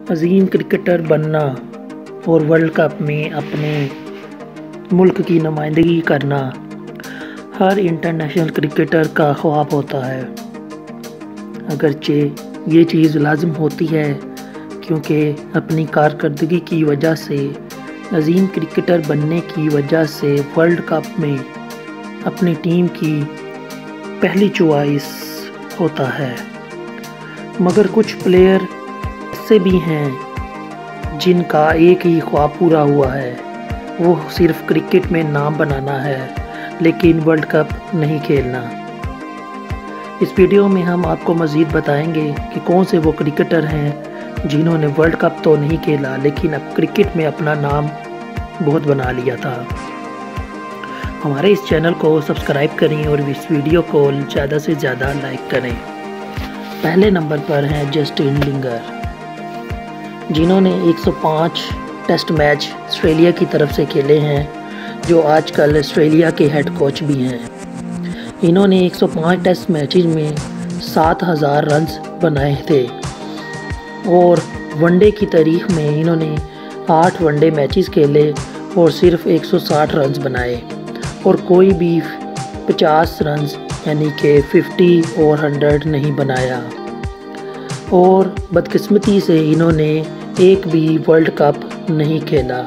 अजीम cricketer बनना और world cup में अपने मुल्क की नुमाइंदगी करना हर इंटरनेशनल क्रिकेटर का ख्वाब होता है। अगरचे ये चीज़ लाजिम होती है क्योंकि अपनी कारकर्दगी की वजह से अजीम क्रिकेटर बनने की वजह से वर्ल्ड कप में अपनी टीम की पहली चॉइस होता है। मगर कुछ प्लेयर ऐसे भी हैं जिनका एक ही ख्वाब पूरा हुआ है, वो सिर्फ क्रिकेट में नाम बनाना है लेकिन वर्ल्ड कप नहीं खेलना। इस वीडियो में हम आपको मज़ीद बताएंगे कि कौन से वो क्रिकेटर हैं जिन्होंने वर्ल्ड कप तो नहीं खेला लेकिन अब क्रिकेट में अपना नाम बहुत बना लिया था। हमारे इस चैनल को सब्सक्राइब करें और इस वीडियो को ज़्यादा से ज़्यादा लाइक करें। पहले नंबर पर हैं जस्टिन लिंगर, जिन्होंने 105 टेस्ट मैच ऑस्ट्रेलिया की तरफ से खेले हैं, जो आजकल ऑस्ट्रेलिया के हेड कोच भी हैं। इन्होंने 105 टेस्ट मैचेस में 7000 रन्स बनाए थे और वनडे की तारीख में इन्होंने 8 वनडे मैचेस खेले और सिर्फ 160 रन्स बनाए और कोई भी 50 रन्स यानी कि 50 और 100 नहीं बनाया। और बदकिस्मती से इन्होंने एक भी वर्ल्ड कप नहीं खेला।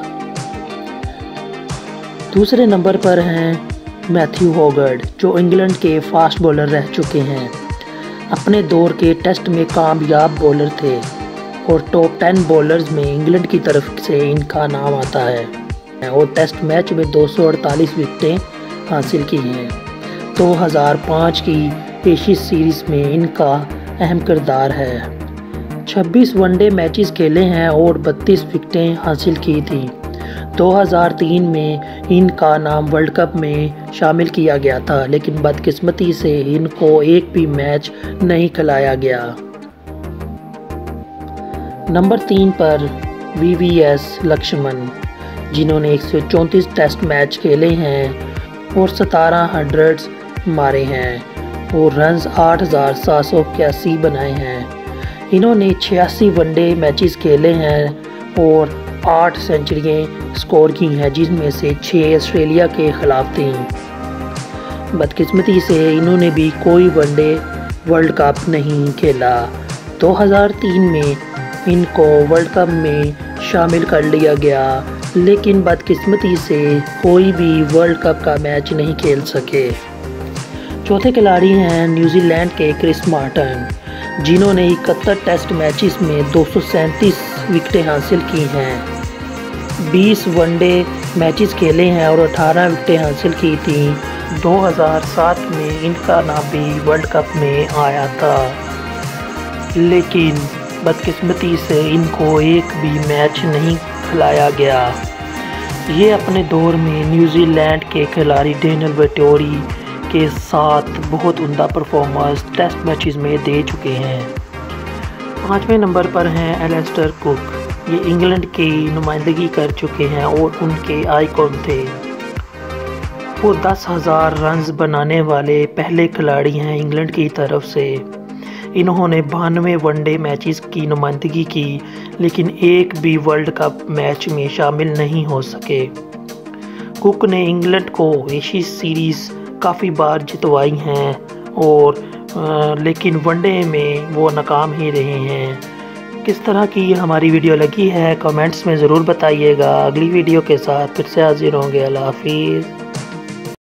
दूसरे नंबर पर हैं मैथ्यू हॉगर्ड, जो इंग्लैंड के फास्ट बॉलर रह चुके हैं। अपने दौर के टेस्ट में कामयाब बॉलर थे और टॉप 10 बॉलर्स में इंग्लैंड की तरफ से इनका नाम आता है और टेस्ट मैच में 248 विकेटें हासिल की हैं। 2005 की एशियन सीरीज़ में इनका अहम किरदार है। 26 वनडे मैचेस खेले हैं और 32 विकेटें हासिल की थी। 2003 में इनका नाम वर्ल्ड कप में शामिल किया गया था लेकिन बदकिस्मती से इनको एक भी मैच नहीं खिलाया गया। नंबर 3 पर वीवीएस लक्ष्मण, जिन्होंने 134 टेस्ट खेले खेले हैं और 17 हंड्रेड्स मारे हैं और रन्स 8781 बनाए हैं। इन्होंने 86 वनडे मैचेस खेले हैं और 8 सेंचुरियाँ स्कोर की हैं, जिनमें से 6 ऑस्ट्रेलिया के ख़िलाफ़ थी। बदकिस्मती से इन्होंने भी कोई वनडे वर्ल्ड कप नहीं खेला। 2003 में इनको वर्ल्ड कप में शामिल कर लिया गया लेकिन बदकिस्मती से कोई भी वर्ल्ड कप का मैच नहीं खेल सके। चौथे खिलाड़ी हैं न्यूजीलैंड के क्रिस मार्टन, जिन्होंने 71 टेस्ट मैचेस में 237 विकेटें हासिल की हैं। 20 वनडे मैचेस खेले हैं और 18 विकेटें हासिल की थी। 2007 में इनका नाम भी वर्ल्ड कप में आया था लेकिन बदकिस्मती से इनको एक भी मैच नहीं खिलाया गया। ये अपने दौर में न्यूजीलैंड के खिलाड़ी डेनियल वेटोरी के साथ बहुत उम्दा परफॉर्मेंस टेस्ट मैचेस में दे चुके हैं। 5वें नंबर पर हैं एलेस्टर कुक। ये इंग्लैंड की नुमाइंदगी कर चुके हैं और उनके आइकॉन थे। वो 10,000 रन्स बनाने वाले पहले खिलाड़ी हैं इंग्लैंड की तरफ से। इन्होंने 92 वनडे मैचेस की नुमाइंदगी की लेकिन एक भी वर्ल्ड कप मैच में शामिल नहीं हो सके। कुक ने इंग्लैंड को एशियन सीरीज़ काफ़ी बार जितवाई हैं और लेकिन वनडे में वो नाकाम ही रहे हैं। किस तरह की हमारी वीडियो लगी है कमेंट्स में ज़रूर बताइएगा। अगली वीडियो के साथ फिर से हाजिर होंगे। अल्लाह हाफिज़।